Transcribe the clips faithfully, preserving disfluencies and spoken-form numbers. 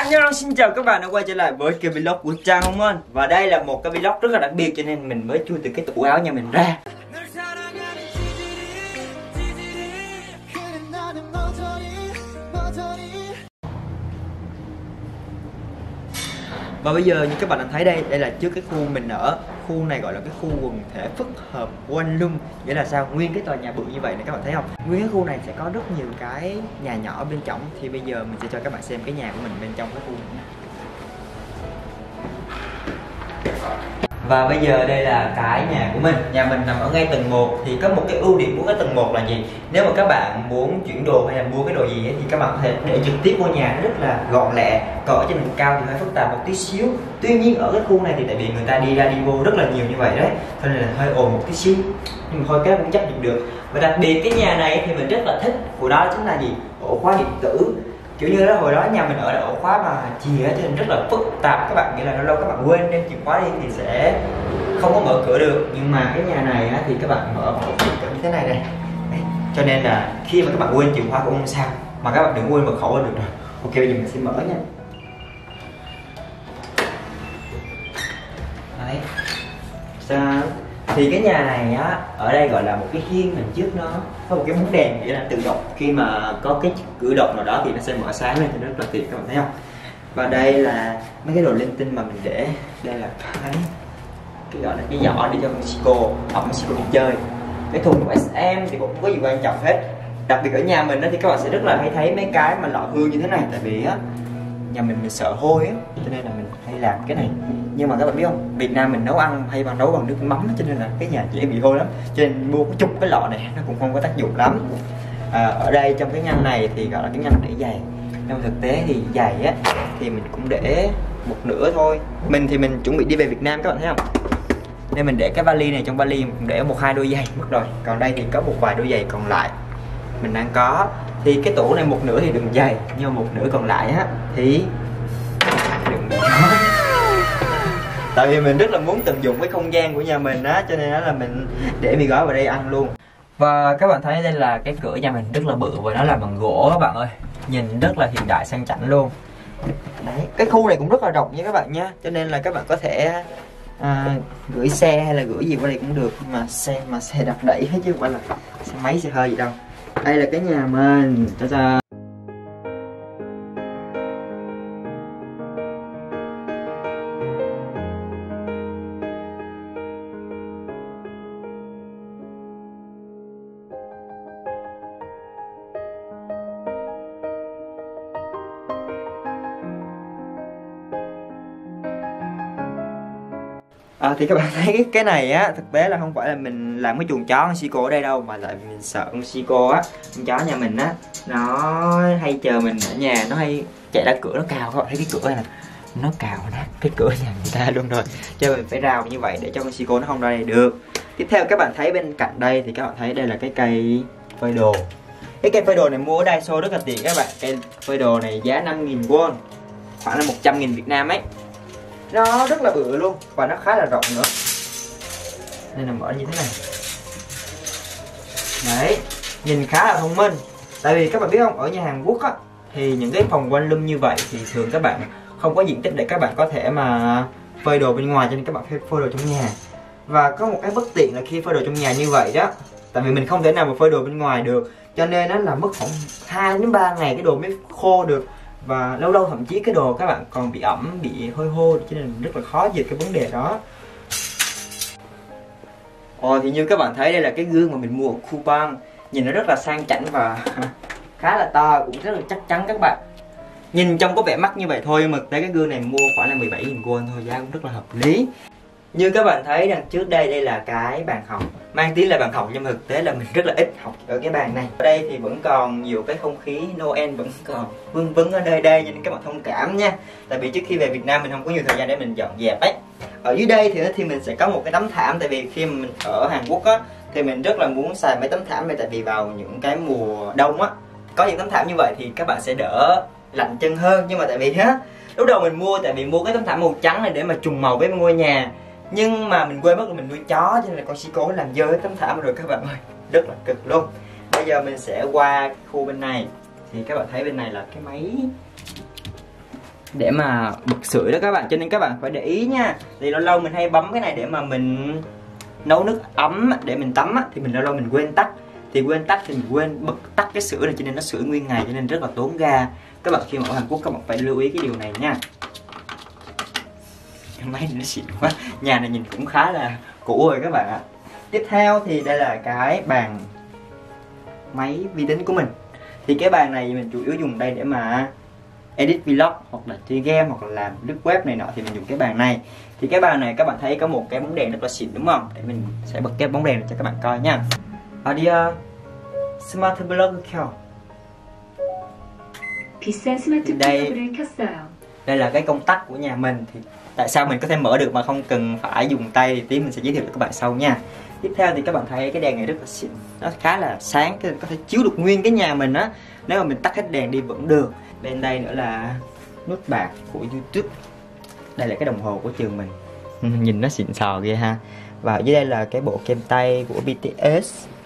Hello, xin chào các bạn đã quay trở lại với cái vlog của Trang Hồng Ân. Và đây là một cái vlog rất là đặc biệt cho nên mình mới chui từ cái tủ áo nhà mình ra. Và bây giờ như các bạn đã thấy đây, đây là trước cái khu mình ở. Khu này gọi là cái khu quần thể phức hợp One Room. Nghĩa là sao? Nguyên cái tòa nhà bự như vậy này các bạn thấy không? Nguyên cái khu này sẽ có rất nhiều cái nhà nhỏ bên trong. Thì bây giờ mình sẽ cho các bạn xem cái nhà của mình bên trong cái khu này. Và bây giờ đây là cái nhà của mình. Nhà mình nằm ở ngay tầng một. Thì có một cái ưu điểm của cái tầng một là gì? Nếu mà các bạn muốn chuyển đồ hay là mua cái đồ gì ấy, thì các bạn có thể để trực tiếp vô nhà rất là gọn lẹ. Còn ở trên tầng cao thì hơi phức tạp một tí xíu. Tuy nhiên ở cái khu này thì tại vì người ta đi ra đi vô rất là nhiều như vậy đấy, cho nên là hơi ồn một tí xíu. Nhưng mà thôi cái cũng chấp nhận được. Và đặc biệt cái nhà này thì mình rất là thích của đó chính là gì? Ổ khóa điện tử. Kiểu như đó hồi đó nhà mình ở là ổ khóa mà chìa cho nên rất là phức tạp các bạn, nghĩa là lâu lâu các bạn quên đem chìa khóa đi thì sẽ không có mở cửa được. Nhưng mà cái nhà này á, thì các bạn mở một cái cửa như thế này này. Đấy. Cho nên là khi mà các bạn quên chìa khóa cũng không sao, mà các bạn đừng quên mật khẩu là được rồi. Ok, bây giờ mình sẽ mở nha. Đấy. Sao? Thì cái nhà này á, ở đây gọi là một cái hiên đằng trước nó có một cái bóng đèn nghĩa là tự động, khi mà có cái cử động nào đó thì nó sẽ mở sáng lên, thì rất là tiện các bạn thấy không. Và đây là mấy cái đồ linh tinh mà mình để. Đây là cái cái gọi là cái giỏ để cho Mexico học Mexico đi chơi. Cái thùng của ét em thì cũng không có gì quan trọng hết. Đặc biệt ở nhà mình đó, thì các bạn sẽ rất là hay thấy mấy cái mà lọ hương như thế này, tại vì á nhà mình mình sợ hôi á, cho nên là mình hay làm cái này. Nhưng mà các bạn biết không, Việt Nam mình nấu ăn hay bằng nấu bằng nước mắm, cho nên là cái nhà dễ bị hôi lắm, cho nên mua cái chục cái lọ này nó cũng không có tác dụng lắm. À, ở đây trong cái ngăn này thì gọi là cái ngăn để giày, nhưng thực tế thì giày á thì mình cũng để một nửa thôi. Mình thì mình chuẩn bị đi về Việt Nam các bạn thấy không, nên mình để cái vali này, trong vali mình cũng để một hai đôi giày mất rồi. Còn đây thì có một vài đôi giày còn lại mình đang có. Thì cái tủ này một nửa thì đựng giày, nhưng mà một nửa còn lại á thì đựng gió. Tại vì mình rất là muốn tận dụng cái không gian của nhà mình á, cho nên là mình để mì gói vào đây ăn luôn. Và các bạn thấy đây là cái cửa nhà mình rất là bự và nó làm bằng gỗ các bạn ơi, nhìn rất là hiện đại sang chảnh luôn. Đấy, cái khu này cũng rất là rộng nha các bạn nha, cho nên là các bạn có thể à, gửi xe hay là gửi gì qua đây cũng được, nhưng mà xe mà xe đặt đẩy hết chứ không phải là xe máy xe hơi gì đâu. Đây là cái nhà mình. Cho cho À, thì các bạn thấy cái, cái này á, thực tế là không phải là mình làm cái chuồng chó Mexico ở đây đâu, mà lại mình sợ Mexico á, con chó nhà mình á, nó hay chờ mình ở nhà, nó hay chạy ra cửa nó cào. Các bạn thấy cái cửa này nè, nó cào nát cái cửa nhà người ta luôn rồi, cho mình phải rào như vậy để cho Mexico nó không ra đây được. Tiếp theo các bạn thấy bên cạnh đây thì các bạn thấy đây là cái cây phơi đồ. Cái cây phơi đồ này mua ở Daiso rất là tiện các bạn. Cây phơi đồ này giá năm nghìn won, khoảng là một trăm nghìn Việt Nam ấy. Nó rất là bự luôn và nó khá là rộng nữa, nên là mở như thế này. Đấy, nhìn khá là thông minh. Tại vì các bạn biết không, ở nhà Hàn Quốc á, thì những cái phòng one room như vậy thì thường các bạn không có diện tích để các bạn có thể mà phơi đồ bên ngoài, cho nên các bạn phải phơi đồ trong nhà. Và có một cái bất tiện là khi phơi đồ trong nhà như vậy đó, tại vì mình không thể nào mà phơi đồ bên ngoài được, cho nên nó là mất khoảng hai đến ba ngày cái đồ mới khô được. Và lâu lâu thậm chí cái đồ các bạn còn bị ẩm, bị hôi hôi, cho nên rất là khó dệt cái vấn đề đó. Ồ, thì như các bạn thấy đây là cái gương mà mình mua ở Coupang. Nhìn nó rất là sang chảnh và khá là to, cũng rất là chắc chắn các bạn. Nhìn trông có vẻ mắc như vậy thôi, nhưng mà tới cái gương này mua khoảng là mười bảy nghìn won thôi, giá cũng rất là hợp lý. Như các bạn thấy đằng trước đây, đây là cái bàn học. Mang tiếng là bàn học nhưng mà thực tế là mình rất là ít học ở cái bàn này. Ở đây thì vẫn còn nhiều cái không khí Noel vẫn còn vương vấn ở đây đây, nên các bạn thông cảm nha. Tại vì trước khi về Việt Nam mình không có nhiều thời gian để mình dọn dẹp ấy. Ở dưới đây thì thì mình sẽ có một cái tấm thảm, tại vì khi mà mình ở Hàn Quốc á thì mình rất là muốn xài mấy tấm thảm này, tại vì vào những cái mùa đông á có những tấm thảm như vậy thì các bạn sẽ đỡ lạnh chân hơn. Nhưng mà tại vì á lúc đầu mình mua, tại vì mua cái tấm thảm màu trắng này để mà trùng màu với ngôi nhà, nhưng mà mình quên mất là mình nuôi chó, cho nên là con Chico làm dơ cái tấm thảm rồi các bạn ơi, rất là cực luôn. Bây giờ mình sẽ qua khu bên này, thì các bạn thấy bên này là cái máy để mà bật sưởi đó các bạn, cho nên các bạn phải để ý nha. Thì lâu lâu mình hay bấm cái này để mà mình nấu nước ấm để mình tắm á, thì mình lâu lâu mình quên tắt, thì quên tắt thì mình quên bật tắt cái sưởi này, cho nên nó sưởi nguyên ngày, cho nên rất là tốn ga. Các bạn khi mà ở Hàn Quốc các bạn phải lưu ý cái điều này nha. Cái máy này nó xịn quá, nhà này nhìn cũng khá là cũ rồi các bạn ạ. Tiếp theo thì đây là cái bàn máy vi tính của mình. Thì cái bàn này mình chủ yếu dùng đây để mà edit vlog hoặc là chơi game hoặc là làm lướt web này nọ, thì mình dùng cái bàn này. Thì cái bàn này các bạn thấy có một cái bóng đèn rất là xịn đúng không? Để mình sẽ bật cái bóng đèn này cho các bạn coi nha. Audio Smart Plug 켜. 비싼 스마트 플러그를 켰어요. Đây là cái công tắc của nhà mình. Thì tại sao mình có thể mở được mà không cần phải dùng tay thì tí mình sẽ giới thiệu cho các bạn sau nha. Tiếp theo thì các bạn thấy cái đèn này rất là xịn, nó khá là sáng, có thể chiếu được nguyên cái nhà mình á. Nếu mà mình tắt hết đèn đi vẫn được. Bên đây nữa là nút bạc của YouTube. Đây là cái đồng hồ của trường mình. Nhìn nó xịn sò ghê ha. Và dưới đây là cái bộ kem tay của bê tê ét.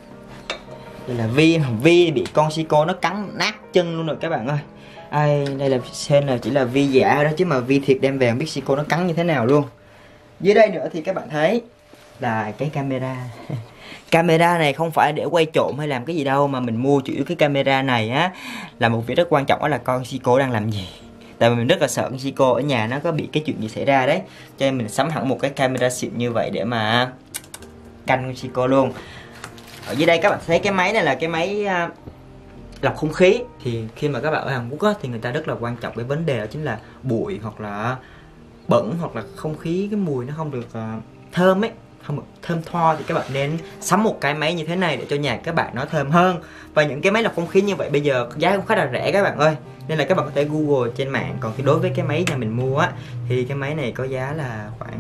Đây là Vi, Vi bị con Siko nó cắn nát chân luôn rồi các bạn ơi. Ai, đây là xem là chỉ là Vi giả đó, chứ mà Vi thiệt đem về không biết Siko nó cắn như thế nào luôn. Dưới đây nữa thì các bạn thấy là cái camera. Camera này không phải để quay trộm hay làm cái gì đâu, mà mình mua chủ yếu cái camera này á là một việc rất quan trọng, đó là coi Siko đang làm gì. Tại vì mình rất là sợ con Siko ở nhà nó có bị cái chuyện gì xảy ra đấy, cho nên mình sắm hẳn một cái camera xịn như vậy để mà canh con Siko luôn. Ở dưới đây các bạn thấy cái máy này là cái máy uh, lọc không khí. Thì khi mà các bạn ở Hàn Quốc á, thì người ta rất là quan trọng cái vấn đề đó chính là bụi hoặc là bẩn hoặc là không khí, cái mùi nó không được uh, thơm ấy, không được thơm tho, thì các bạn nên sắm một cái máy như thế này để cho nhà các bạn nó thơm hơn. Và những cái máy lọc không khí như vậy bây giờ giá cũng khá là rẻ các bạn ơi, nên là các bạn có thể Google trên mạng. Còn khi đối với cái máy nhà mình mua á thì cái máy này có giá là khoảng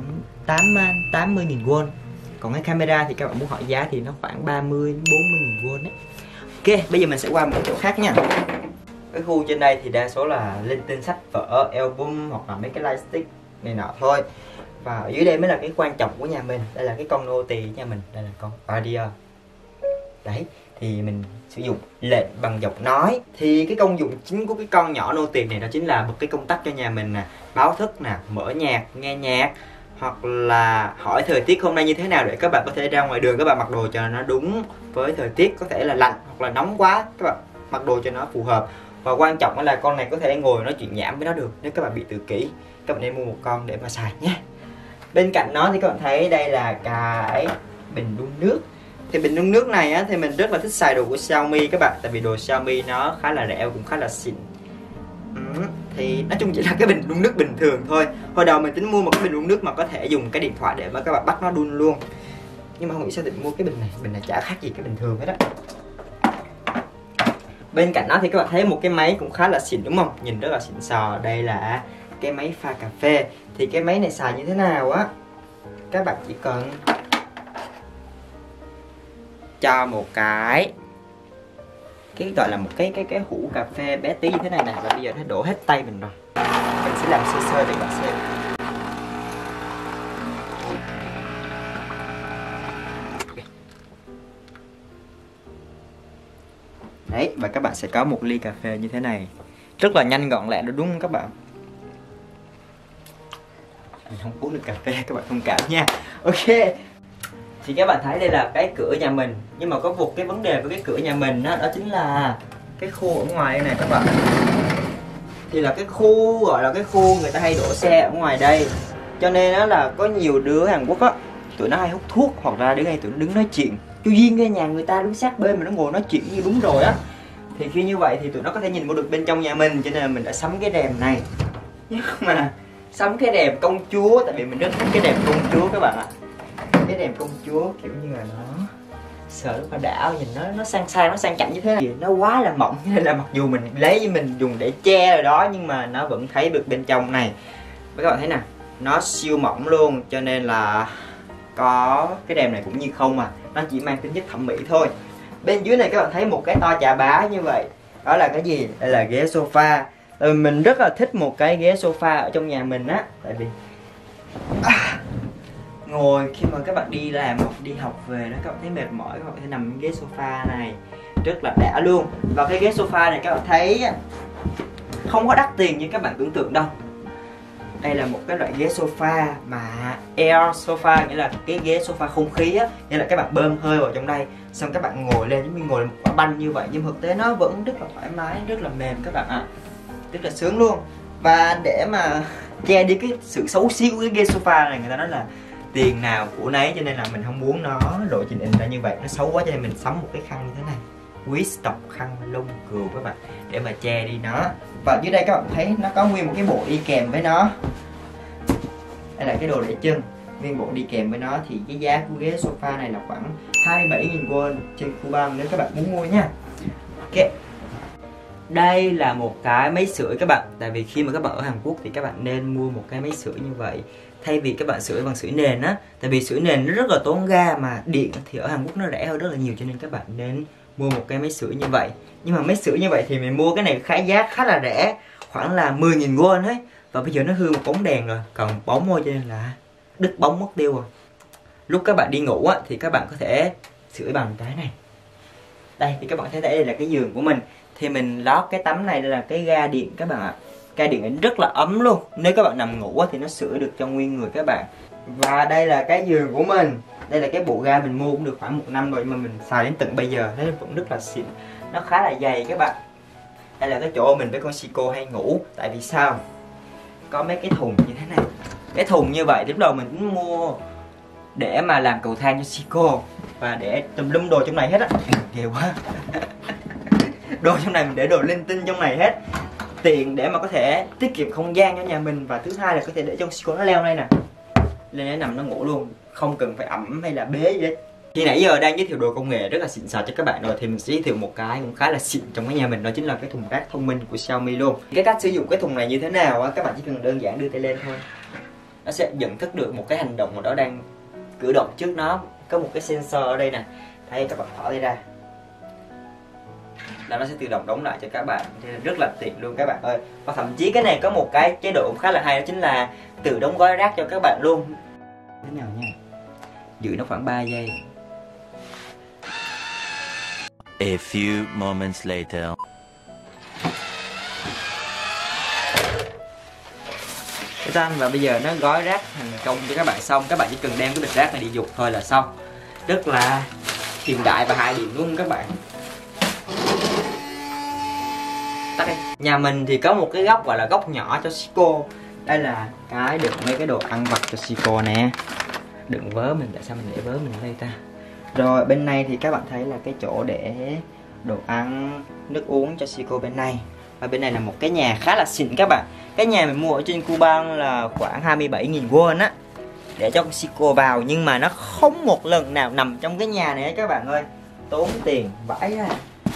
tám mươi nghìn won. Còn cái camera thì các bạn muốn hỏi giá thì nó khoảng ba mươi đến bốn mươi nghìn won đấy. Ok, bây giờ mình sẽ qua một chỗ khác nha. Cái khu trên đây thì đa số là linh tinh sách vở, album hoặc là mấy cái lightstick này nọ thôi. Và ở dưới đây mới là cái quan trọng của nhà mình. Đây là cái con nô tỳ của nhà mình, đây là con audio. Đấy, thì mình sử dụng lệnh bằng giọng nói. Thì cái công dụng chính của cái con nhỏ nô tỳ này đó chính là bật cái công tắc cho nhà mình nè, báo thức nè, mở nhạc, nghe nhạc, hoặc là hỏi thời tiết hôm nay như thế nào để các bạn có thể ra ngoài đường các bạn mặc đồ cho nó đúng với thời tiết, có thể là lạnh hoặc là nóng quá các bạn mặc đồ cho nó phù hợp. Và quan trọng là con này có thể ngồi nói chuyện nhảm với nó được. Nếu các bạn bị tự kỷ, các bạn nên mua một con để mà xài nhé. Bên cạnh nó thì các bạn thấy đây là cái bình đun nước. Thì bình đun nước này á, thì mình rất là thích xài đồ của Xiaomi các bạn, tại vì đồ Xiaomi nó khá là rẻ, cũng khá là xịn. Ừ, thì nói chung chỉ là cái bình đun nước bình thường thôi. Hồi đầu mình tính mua một cái bình đun nước mà có thể dùng cái điện thoại để mà các bạn bắt nó đun luôn, nhưng mà không nghĩ sao định mua cái bình này. Bình này chả khác gì cái bình thường hết á. Bên cạnh đó thì các bạn thấy một cái máy cũng khá là xịn đúng không? Nhìn rất là xịn sò. Đây là cái máy pha cà phê. Thì cái máy này xài như thế nào á, các bạn chỉ cần cho một cái cái gọi là một cái cái cái hũ cà phê bé tí như thế này nè, và bây giờ nó đổ hết tay mình rồi. Mình sẽ làm sơ sơ để các bạn xem. Đấy, và các bạn sẽ có một ly cà phê như thế này, rất là nhanh gọn lẹ, đúng không các bạn? Mình không uống được cà phê, các bạn thông cảm nha. Ok, thì các bạn thấy đây là cái cửa nhà mình. Nhưng mà có một cái vấn đề với cái cửa nhà mình đó, đó chính là cái khu ở ngoài đây này các bạn. Thì là cái khu gọi là cái khu người ta hay đổ xe ở ngoài đây, cho nên đó là có nhiều đứa Hàn Quốc á, tụi nó hay hút thuốc hoặc là đứng đây tụi nó đứng nói chuyện. Chu duyên cái nhà người ta đứng sát bên mà nó ngồi nói chuyện như đúng rồi á. Thì khi như vậy thì tụi nó có thể nhìn vào được bên trong nhà mình, cho nên là mình đã sắm cái rèm này. Nhưng mà sắm cái rèm công chúa, tại vì mình rất thích cái rèm công chúa các bạn ạ. Cái rèm công chúa kiểu như là nó sợ nó đảo, nhìn nó nó sang sang nó sang chảnh như thế này, nó quá là mỏng, nên là mặc dù mình lấy với mình dùng để che rồi đó, nhưng mà nó vẫn thấy được bên trong này. Và các bạn thấy nè, nó siêu mỏng luôn, cho nên là có cái rèm này cũng như không à, nó chỉ mang tính chất thẩm mỹ thôi. Bên dưới này các bạn thấy một cái to chà bá như vậy, đó là cái gì? Đây là ghế sofa. Tại vì mình rất là thích một cái ghế sofa ở trong nhà mình á, tại vì à, ngồi khi mà các bạn đi làm hoặc đi học về đó, các bạn thấy mệt mỏi, các bạn có thể nằm trên ghế sofa này rất là đã luôn. Và cái ghế sofa này các bạn thấy không có đắt tiền như các bạn tưởng tượng đâu, Đây là một cái loại ghế sofa mà air sofa, nghĩa là cái ghế sofa không khí á, nghĩa là các bạn bơm hơi vào trong đây, xong các bạn ngồi lên giống như ngồi một quả banh như vậy, nhưng thực tế nó vẫn rất là thoải mái, rất là mềm các bạn ạ, à. Rất là sướng luôn. Và để mà che đi cái sự xấu xí của cái ghế sofa này, người ta nói là tiền nào của nấy, cho nên là mình không muốn nó lộ trình hình ra như vậy, nó xấu quá, cho nên mình sắm một cái khăn như thế này, Wish độc khăn lông cừu các bạn, để mà che đi nó. Và dưới đây các bạn thấy nó có nguyên một cái bộ đi kèm với nó. Đây là cái đồ để chân, nguyên bộ đi kèm với nó. Thì cái giá của ghế sofa này là khoảng hai mươi bảy nghìn won trên Coupang nếu các bạn muốn mua nha. Ok. Đây là một cái máy sưởi các bạn. Tại vì khi mà các bạn ở Hàn Quốc thì các bạn nên mua một cái máy sưởi như vậy, thay vì các bạn sưởi bằng sưởi nền á. Tại vì sưởi nền nó rất là tốn ga, mà điện thì ở Hàn Quốc nó rẻ hơn rất là nhiều, cho nên các bạn nên mua một cái máy sưởi như vậy. Nhưng mà máy sưởi như vậy thì mình mua cái này khá giá khá là rẻ, khoảng là mười nghìn won ấy. Và bây giờ nó hư một bóng đèn rồi, còn bóng thôi, cho nên là đứt bóng mất tiêu rồi. Lúc các bạn đi ngủ á thì các bạn có thể sưởi bằng cái này. Đây thì các bạn thấy đây là cái giường của mình. Thì mình lót cái tấm này, đây là cái ga điện các bạn ạ. Ga điện này rất là ấm luôn. Nếu các bạn nằm ngủ á thì nó sưởi được cho nguyên người các bạn. Và đây là cái giường của mình. Đây là cái bộ ga mình mua cũng được khoảng một năm rồi, nhưng mà mình xài đến tận bây giờ thấy vẫn rất là xịn. Nó khá là dày các bạn. Đây là cái chỗ mình với con Siko hay ngủ. Tại vì sao? Có mấy cái thùng như thế này. Cái thùng như vậy lúc đầu mình cũng mua để mà làm cầu thang cho Siko, và để tùm lum đồ trong này hết á. Ghê quá. Đồ trong này mình để đồ linh tinh trong này hết, tiện để mà có thể tiết kiệm không gian cho nhà mình. Và thứ hai là có thể để cho Siko nó leo đây nè, lên để nằm nó ngủ luôn, không cần phải ẩm hay là bế gì hết. Thì nãy giờ đang giới thiệu đồ công nghệ rất là xịn sò cho các bạn rồi, thì mình sẽ giới thiệu một cái cũng khá là xịn trong cái nhà mình, đó chính là cái thùng rác thông minh của Xiaomi luôn. Cái cách sử dụng cái thùng này như thế nào á, các bạn chỉ cần đơn giản đưa tay lên thôi, nó sẽ nhận thức được một cái hành động nào đó đang cử động trước nó. Có một cái sensor ở đây nè, đây các bạn thỏ đây ra là nó sẽ tự động đóng lại cho các bạn, nên rất là tiện luôn các bạn ơi. Và thậm chí cái này có một cái chế độ khá là hay, đó chính là tự đóng gói rác cho các bạn luôn. Thế nào nha, giữ nó khoảng ba giây. A few moments later. Và bây giờ nó gói rác thành công cho các bạn xong. Các bạn chỉ cần đem cái bịch rác này đi dục thôi là xong. Rất là hiện đại và hại điện luôn các bạn. Tắt đi. Nhà mình thì có một cái góc gọi là góc nhỏ cho Siko. Đây là cái đựng mấy cái đồ ăn vặt cho Siko nè. Đựng vớ mình, tại sao mình để vớ mình ở đây ta? Rồi bên này thì các bạn thấy là cái chỗ để đồ ăn, nước uống cho Siko bên này. Và bên này là một cái nhà khá là xịn các bạn. Cái nhà mình mua ở trên Coupang là khoảng hai mươi bảy nghìn won á, để cho con Siko vào. Nhưng mà nó không một lần nào nằm trong cái nhà này các bạn ơi, tốn tiền vãi ra.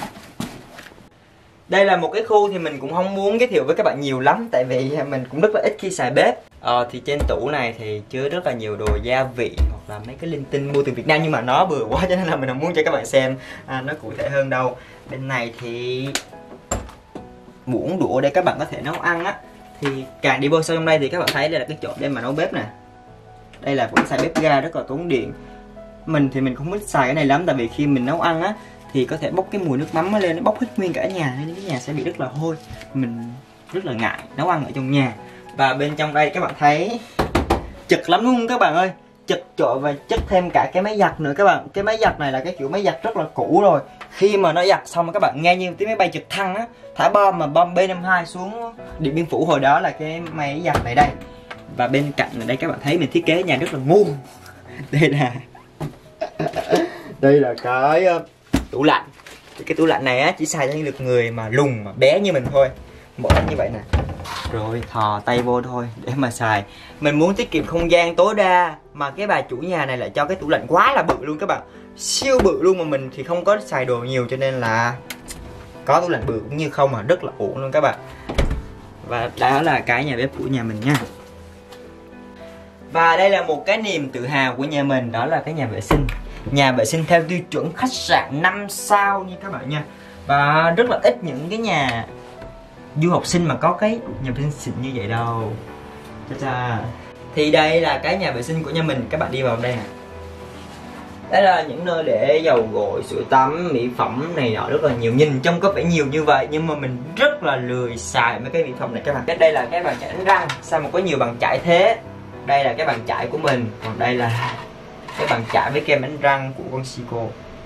Đây là một cái khu thì mình cũng không muốn giới thiệu với các bạn nhiều lắm, tại vì mình cũng rất là ít khi xài bếp. Ờ, thì trên tủ này thì chứa rất là nhiều đồ gia vị hoặc là mấy cái linh tinh mua từ Việt Nam, nhưng mà nó bừa quá cho nên là mình không muốn cho các bạn xem à, nó cụ thể hơn đâu. Bên này thì muỗng đũa để các bạn có thể nấu ăn á. Thì càng đi vô sâu trong đây thì các bạn thấy đây là cái chỗ để mà nấu bếp nè. Đây là cũng xài bếp ga rất là tốn điện. Mình thì mình không thích xài cái này lắm, tại vì khi mình nấu ăn á thì có thể bốc cái mùi nước mắm lên, nó bốc hết nguyên cả nhà, nên cái nhà sẽ bị rất là hôi. Mình rất là ngại nấu ăn ở trong nhà. Và bên trong đây các bạn thấy chật lắm luôn các bạn ơi, chật chội và chất thêm cả cái máy giặt nữa các bạn. Cái máy giặt này là cái kiểu máy giặt rất là cũ rồi. Khi mà nó giặt xong các bạn nghe như tiếng máy bay trực thăng á, thả bom mà bom B năm hai xuống Điện Biên Phủ hồi đó là cái máy giặt này đây. Và bên cạnh ở đây các bạn thấy mình thiết kế nhà rất là ngu. Đây là đây là cái tủ lạnh. Thì cái tủ lạnh này á chỉ xài cho những người mà lùn mà bé như mình thôi, mở như vậy nè, rồi thò tay vô thôi để mà xài. Mình muốn tiết kiệm không gian tối đa, mà cái bà chủ nhà này lại cho cái tủ lạnh quá là bự luôn các bạn, siêu bự luôn, mà mình thì không có xài đồ nhiều cho nên là có tủ lạnh bự cũng như không, mà rất là ổn luôn các bạn. Và đó là cái nhà bếp của nhà mình nha. Và đây là một cái niềm tự hào của nhà mình, đó là cái nhà vệ sinh. Nhà vệ sinh theo tiêu chuẩn khách sạn năm sao nha các bạn nha. Và rất là ít những cái nhà du học sinh mà có cái nhà vệ sinh xịn như vậy đâu. Chà chà. Thì đây là cái nhà vệ sinh của nhà mình, các bạn đi vào đây nè. Đây là những nơi để dầu gội, sữa tắm, mỹ phẩm này nọ rất là nhiều. Nhìn trông có vẻ nhiều như vậy nhưng mà mình rất là lười xài mấy cái mỹ phẩm này các bạn. Đây là cái bàn chải đánh răng. Sao mà có nhiều bàn chải thế? Đây là cái bàn chải của mình. Còn đây là cái bàn chải với kem đánh răng của con Siko.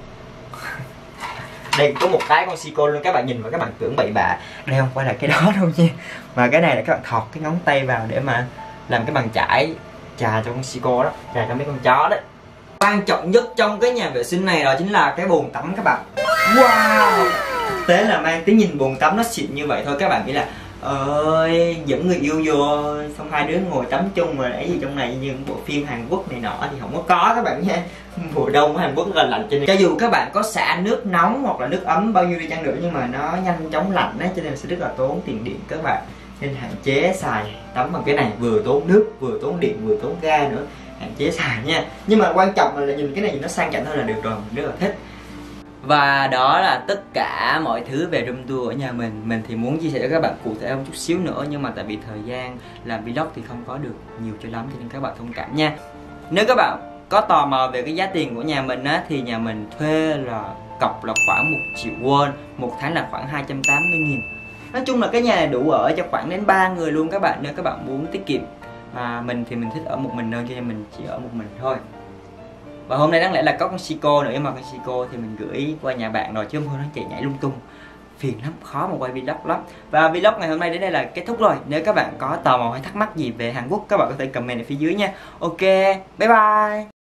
Đây có một cái con Siko luôn, các bạn nhìn vào các bạn tưởng bậy bạ. Đây không phải là cái đó đâu nha. Mà cái này là các bạn thọt cái ngón tay vào để mà làm cái bàn chải chà cho con Siko đó, chà cho mấy con chó đấy. Quan trọng nhất trong cái nhà vệ sinh này đó chính là cái bồn tắm các bạn. Wow, thế là mang tiếng nhìn bồn tắm nó xịn như vậy thôi. Các bạn nghĩ là ơi dẫn người yêu vô xong hai đứa ngồi tắm chung rồi ấy gì trong này, như bộ phim Hàn Quốc này nọ thì không có có các bạn nha. Mùa đông ở Hàn Quốc rất là lạnh, cho nên cho dù các bạn có xả nước nóng hoặc là nước ấm bao nhiêu đi chăng nữa nhưng mà nó nhanh chóng lạnh đấy, cho nên sẽ rất là tốn tiền điện các bạn. Nên hạn chế xài tắm bằng cái này, vừa tốn nước vừa tốn điện vừa tốn ga nữa, hạn chế xài nha. Nhưng mà quan trọng là nhìn cái này nhìn nó sang chảnh hơn là được rồi, mình rất là thích. Và đó là tất cả mọi thứ về room tour ở nhà mình. Mình thì muốn chia sẻ cho các bạn cụ thể hơn chút xíu nữa, nhưng mà tại vì thời gian làm vlog thì không có được nhiều cho lắm, cho nên các bạn thông cảm nha. Nếu các bạn có tò mò về cái giá tiền của nhà mình á, thì nhà mình thuê là cọc là khoảng một triệu won, một tháng là khoảng hai trăm tám mươi nghìn. Nói chung là cái nhà này đủ ở cho khoảng đến ba người luôn các bạn, nếu các bạn muốn tiết kiệm. Mà mình thì mình thích ở một mình hơn, cho nên mình chỉ ở một mình thôi. Và hôm nay đáng lẽ là có con Siko nữa, nhưng mà con Siko thì mình gửi qua nhà bạn rồi chứ không thôi nó chạy nhảy lung tung, phiền lắm, khó mà quay vlog lắm. Và vlog ngày hôm nay đến đây là kết thúc rồi. Nếu các bạn có tò mò hay thắc mắc gì về Hàn Quốc, các bạn có thể comment ở phía dưới nha. Ok, bye bye.